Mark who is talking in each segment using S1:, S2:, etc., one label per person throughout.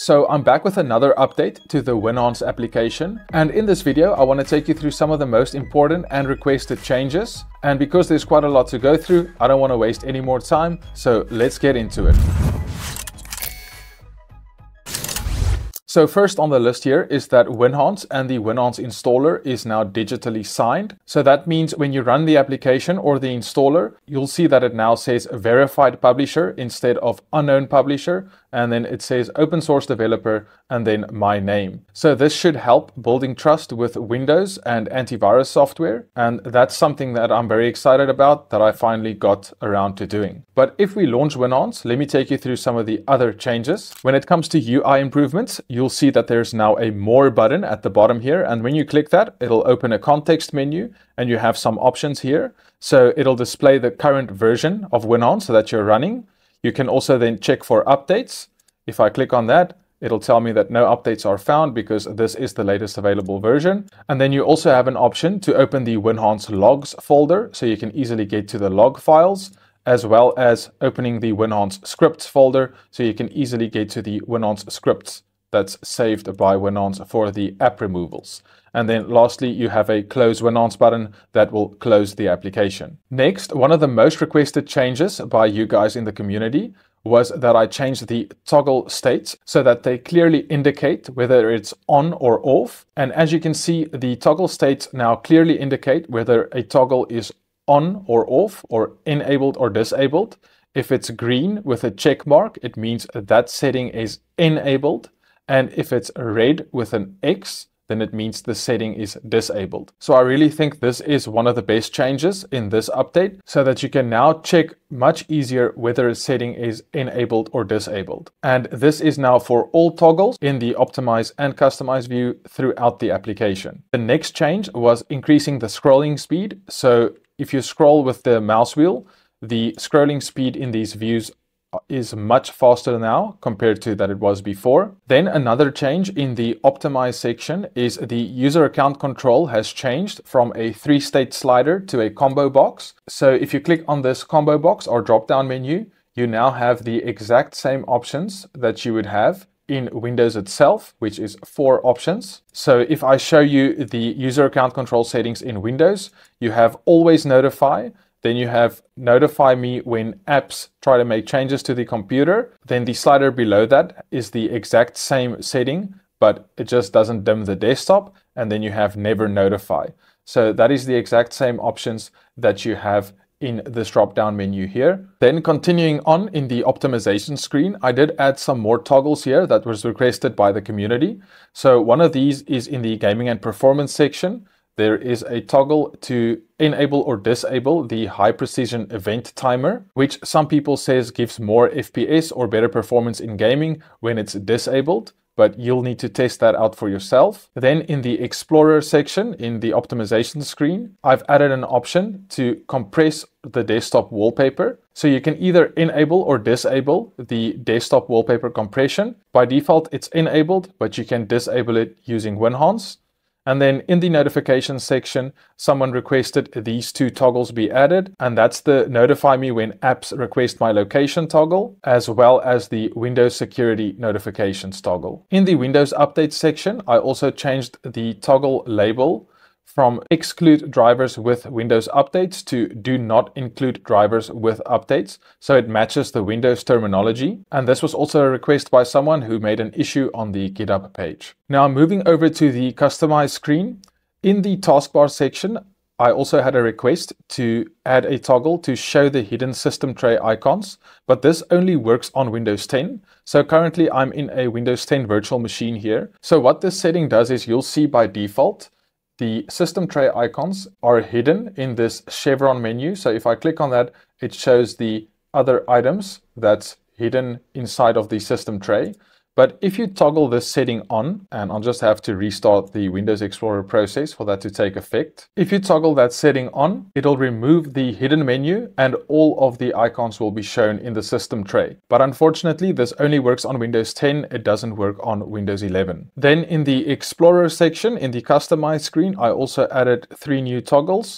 S1: So I'm back with another update to the Winhance application, and in this video I want to take you through some of the most important and requested changes. And because there's quite a lot to go through, I don't want to waste any more time, so let's get into it. So first on the list here is that Winhance and the Winhance installer is now digitally signed. So that means when you run the application or the installer, you'll see that it now says verified publisher instead of unknown publisher. And then it says open source developer and then my name. So this should help building trust with Windows and antivirus software. And that's something that I'm very excited about that I finally got around to doing. But if we launch Winhance, let me take you through some of the other changes. When it comes to UI improvements, you'll see that there's now a more button at the bottom here. And when you click that, it'll open a context menu and you have some options here. So it'll display the current version of Winhance that you're running. You can also then check for updates. If I click on that, it'll tell me that no updates are found because this is the latest available version. And then you also have an option to open the Winhance logs folder so you can easily get to the log files, as well as opening the Winhance scripts folder so you can easily get to the Winhance scripts that's saved by Winhance for the app removals. And then lastly, you have a close Winhance button that will close the application. Next, one of the most requested changes by you guys in the community was that I changed the toggle states so that they clearly indicate whether it's on or off. And as you can see, the toggle states now clearly indicate whether a toggle is on or off or enabled or disabled. If it's green with a check mark, it means that setting is enabled. And if it's red with an X, then it means the setting is disabled. So I really think this is one of the best changes in this update so that you can now check much easier whether a setting is enabled or disabled. And this is now for all toggles in the optimize and customize view throughout the application. The next change was increasing the scrolling speed. So if you scroll with the mouse wheel, the scrolling speed in these views is much faster now compared to that it was before. Then another change in the optimize section is the user account control has changed from a 3-state slider to a combo box. So if you click on this combo box or drop down menu, you now have the exact same options that you would have in Windows itself, which is 4 options. So if I show you the user account control settings in Windows, you have always notify. Then you have notify me when apps try to make changes to the computer. Then the slider below that is the exact same setting, but it just doesn't dim the desktop. And then you have never notify. So that is the exact same options that you have in this drop-down menu here. Then continuing on in the optimization screen, I did add some more toggles here that was requested by the community. So one of these is in the gaming and performance section. There is a toggle to enable or disable the high precision event timer, which some people says gives more FPS or better performance in gaming when it's disabled, but you'll need to test that out for yourself. Then in the Explorer section in the optimization screen, I've added an option to compress the desktop wallpaper. So you can either enable or disable the desktop wallpaper compression. By default, it's enabled, but you can disable it using Winhance. And then in the notifications section, someone requested these 2 toggles be added. And that's the notify me when apps request my location toggle, as well as the Windows security notifications toggle. In the Windows updates section, I also changed the toggle label from exclude drivers with Windows updates to do not include drivers with updates. So it matches the Windows terminology. And this was also a request by someone who made an issue on the GitHub page. Now moving over to the customize screen, in the taskbar section, I also had a request to add a toggle to show the hidden system tray icons, but this only works on Windows 10. So currently I'm in a Windows 10 virtual machine here. So what this setting does is you'll see by default, the system tray icons are hidden in this chevron menu. So if I click on that, it shows the other items that's hidden inside of the system tray. But if you toggle this setting on, and I'll just have to restart the Windows Explorer process for that to take effect. If you toggle that setting on, it'll remove the hidden menu and all of the icons will be shown in the system tray. But unfortunately, this only works on Windows 10. It doesn't work on Windows 11. Then in the Explorer section, in the Customize screen, I also added 3 new toggles.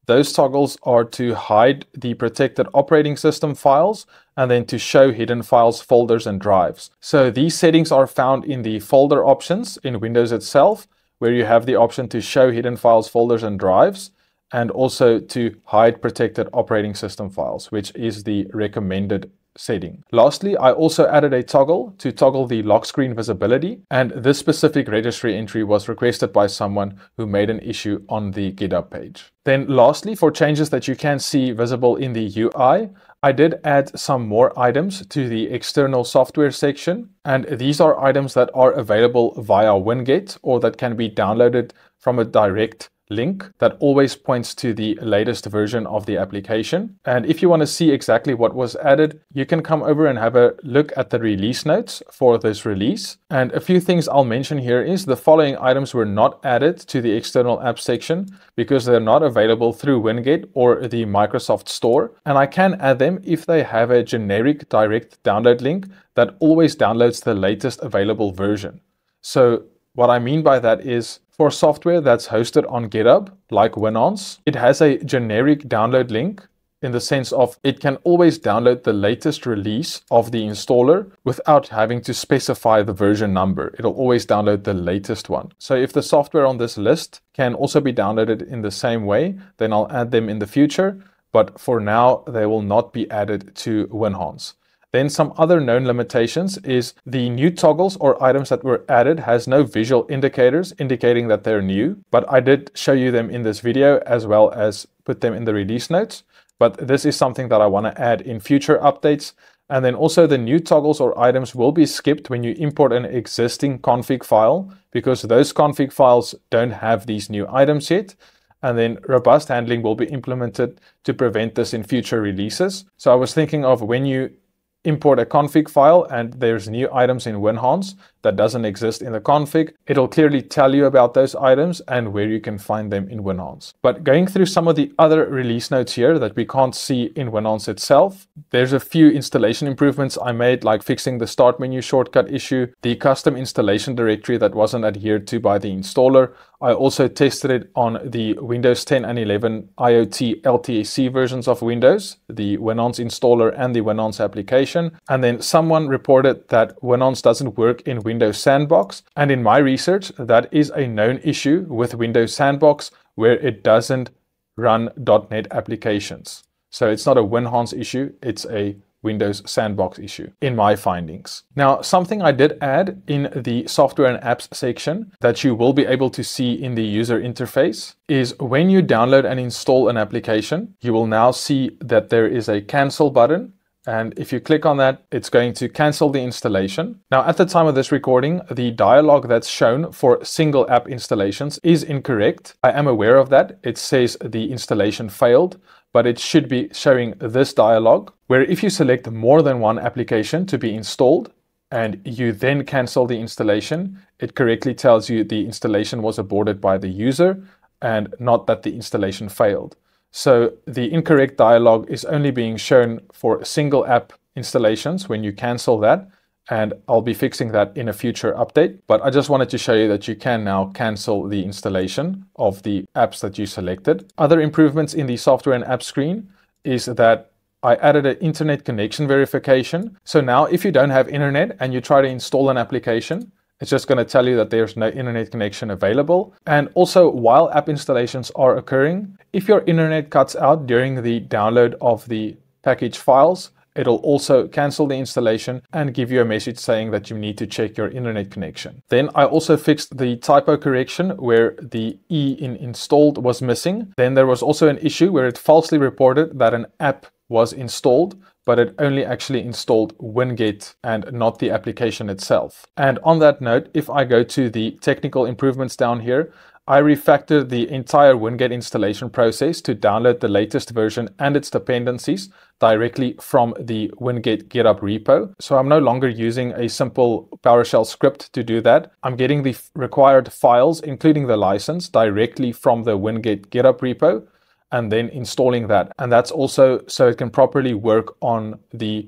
S1: Those toggles are to hide the protected operating system files and then to show hidden files, folders, and drives. So these settings are found in the folder options in Windows itself, where you have the option to show hidden files, folders, and drives, and also to hide protected operating system files, which is the recommended setting. Lastly, I also added a toggle to toggle the lock screen visibility, and this specific registry entry was requested by someone who made an issue on the GitHub page. Then lastly, for changes that you can see visible in the UI, I did add some more items to the external software section, and these are items that are available via WinGet or that can be downloaded from a direct link that always points to the latest version of the application. And if you want to see exactly what was added, you can come over and have a look at the release notes for this release. And a few things I'll mention here is the following items were not added to the external app section because they're not available through WinGet or the Microsoft Store. And I can add them if they have a generic direct download link that always downloads the latest available version. So what I mean by that is, for software that's hosted on GitHub, like Winhance, it has a generic download link in the sense of it can always download the latest release of the installer without having to specify the version number. It'll always download the latest one. So if the software on this list can also be downloaded in the same way, then I'll add them in the future. But for now, they will not be added to Winhance. Then some other known limitations is the new toggles or items that were added has no visual indicators indicating that they're new, but I did show you them in this video as well as put them in the release notes. But this is something that I want to add in future updates. And then also the new toggles or items will be skipped when you import an existing config file because those config files don't have these new items yet. And then robust handling will be implemented to prevent this in future releases. So I was thinking of when you import a config file and there's new items in Winhance that doesn't exist in the config, it'll clearly tell you about those items and where you can find them in Winhance. But going through some of the other release notes here that we can't see in Winhance itself, there's a few installation improvements I made, like fixing the start menu shortcut issue, the custom installation directory that wasn't adhered to by the installer. I also tested it on the Windows 10 and 11 IoT LTSC versions of Windows, the Winhance installer and the Winhance application. And then someone reported that Winhance doesn't work in Windows Sandbox. And in my research, that is a known issue with Windows Sandbox where it doesn't run .NET applications. So it's not a Winhance issue, it's a Windows Sandbox issue in my findings. Now, something I did add in the software and apps section that you will be able to see in the user interface is when you download and install an application, you will now see that there is a cancel button. And if you click on that, it's going to cancel the installation. Now, at the time of this recording, the dialog that's shown for single app installations is incorrect. I am aware of that. It says the installation failed, but it should be showing this dialog where if you select more than one application to be installed and you then cancel the installation, it correctly tells you the installation was aborted by the user and not that the installation failed. So the incorrect dialog is only being shown for single app installations when you cancel that, and I'll be fixing that in a future update. But I just wanted to show you that you can now cancel the installation of the apps that you selected. Other improvements in the software and app screen is that I added an internet connection verification. So now if you don't have internet and you try to install an application, it's just going to tell you that there's no internet connection available. And also, while app installations are occurring, if your internet cuts out during the download of the package files, it'll also cancel the installation and give you a message saying that you need to check your internet connection. Then I also fixed the typo correction where the E in installed was missing. Then there was also an issue where it falsely reported that an app was installed, but it only actually installed WinGet and not the application itself. And on that note, if I go to the technical improvements down here, I refactored the entire WinGet installation process to download the latest version and its dependencies directly from the WinGet GitHub repo. So I'm no longer using a simple PowerShell script to do that. I'm getting the required files, including the license, directly from the WinGet GitHub repo, and then installing that. And that's also so it can properly work on the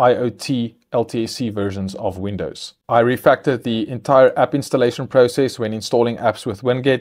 S1: IoT LTSC versions of Windows. I refactored the entire app installation process when installing apps with WinGet.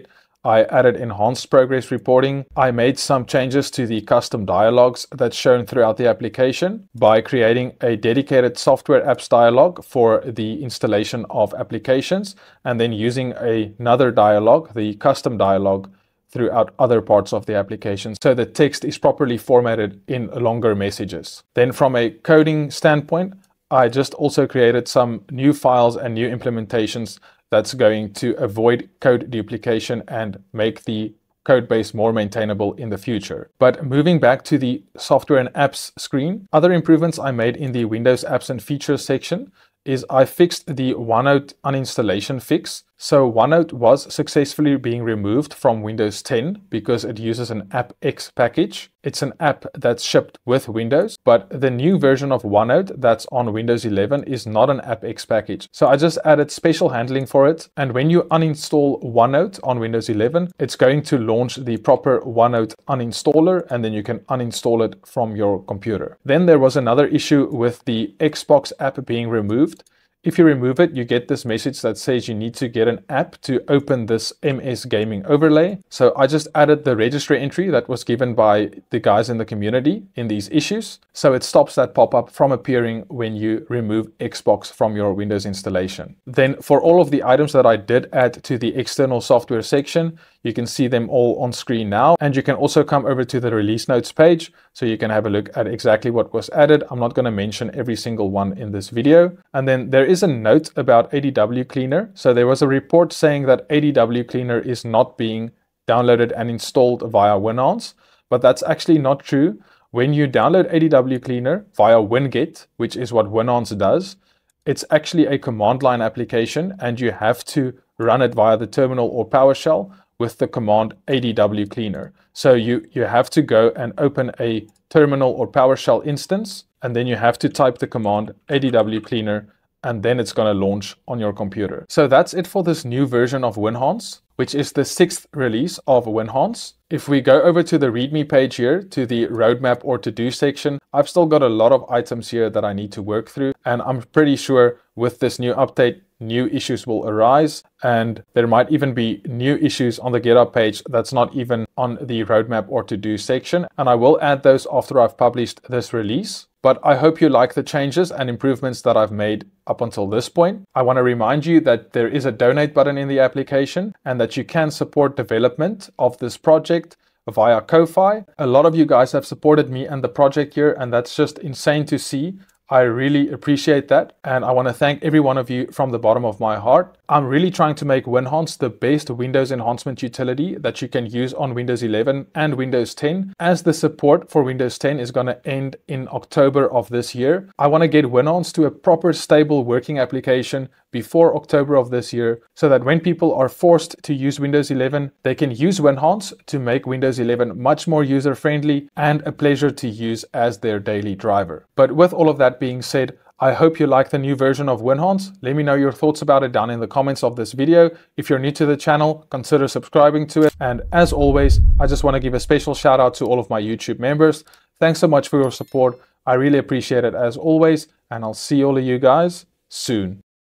S1: I added enhanced progress reporting. I made some changes to the custom dialogues that's shown throughout the application by creating a dedicated software apps dialog for the installation of applications, and then using another dialog, the custom dialog, throughout other parts of the application, so the text is properly formatted in longer messages. Then from a coding standpoint, I just also created some new files and new implementations that's going to avoid code duplication and make the code base more maintainable in the future. But moving back to the software and apps screen, other improvements I made in the Windows apps and features section is I fixed the OneNote uninstallation fix. So OneNote was successfully being removed from Windows 10 because it uses an AppX package. It's an app that's shipped with Windows, but the new version of OneNote that's on Windows 11 is not an AppX package. So I just added special handling for it. And when you uninstall OneNote on Windows 11, it's going to launch the proper OneNote uninstaller, and then you can uninstall it from your computer. Then there was another issue with the Xbox app being removed. If you remove it, you get this message that says you need to get an app to open this MS Gaming overlay. So I just added the registry entry that was given by the guys in the community in these issues. So it stops that pop-up from appearing when you remove Xbox from your Windows installation. Then for all of the items that I did add to the external software section, you can see them all on screen now. And you can also come over to the release notes page so you can have a look at exactly what was added. I'm not going to mention every single one in this video. And then there is a note about ADW Cleaner. So there was a report saying that ADW Cleaner is not being downloaded and installed via Winhance, but that's actually not true. When you download ADW Cleaner via WinGet, which is what Winhance does, it's actually a command line application, and you have to run it via the terminal or PowerShell with the command ADW Cleaner. So you have to go and open a terminal or PowerShell instance, and then you have to type the command ADW Cleaner, and then it's going to launch on your computer. So that's it for this new version of Winhance, which is the 6th release of Winhance. If we go over to the README page here, to the roadmap or to-do section, I've still got a lot of items here that I need to work through, and I'm pretty sure with this new update, new issues will arise, and there might even be new issues on the GitHub page that's not even on the roadmap or to-do section, and I will add those after I've published this release. But I hope you like the changes and improvements that I've made up until this point. I want to remind you that there is a donate button in the application and that you can support development of this project via Ko-Fi. A lot of you guys have supported me and the project here, and that's just insane to see. I really appreciate that, and I want to thank every one of you from the bottom of my heart. I'm really trying to make Winhance the best Windows enhancement utility that you can use on Windows 11 and Windows 10, as the support for Windows 10 is going to end in October of this year. I want to get Winhance to a proper, stable working application before October of this year, so that when people are forced to use Windows 11, they can use Winhance to make Windows 11 much more user-friendly and a pleasure to use as their daily driver. But with all of that being said, I hope you like the new version of Winhance. Let me know your thoughts about it down in the comments of this video. If you're new to the channel, consider subscribing to it. And as always, I just want to give a special shout out to all of my YouTube members. Thanks so much for your support. I really appreciate it as always, and I'll see all of you guys soon.